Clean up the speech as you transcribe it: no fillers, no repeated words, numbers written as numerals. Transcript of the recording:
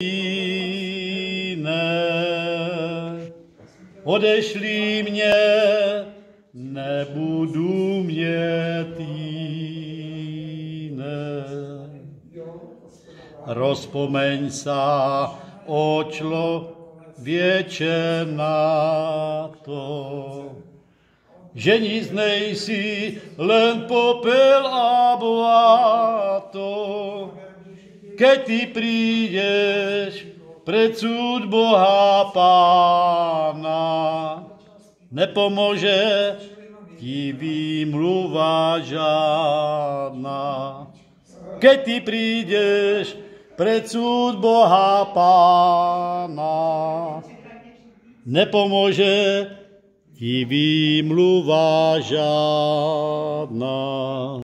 Odešli mě, nebudu mět jiné. Rozpomeň sa, o člověče, na to, že nic nejsi, len popel a bláto. Keď ty prídeš pred súd Boha Pána, nepomôže ti výmluva žádna. Keď ty prídeš pred súd Boha Pána, nepomôže ti výmluva žádna.